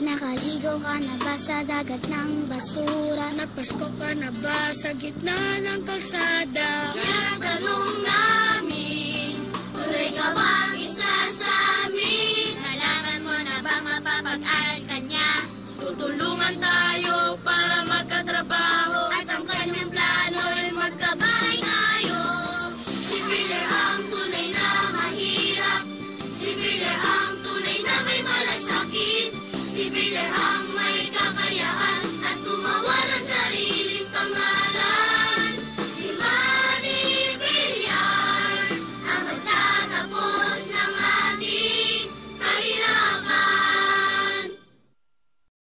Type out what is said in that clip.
Nakaligo ka na ba sa dagat ng basura? Nagpasko ka na ba sa gitna ng kalsada? Yan ang tanong namin, tuloy ka bang isa sa amin? Nalaman mo na bang mapapag-aral ka niya? Tutulungan tayo para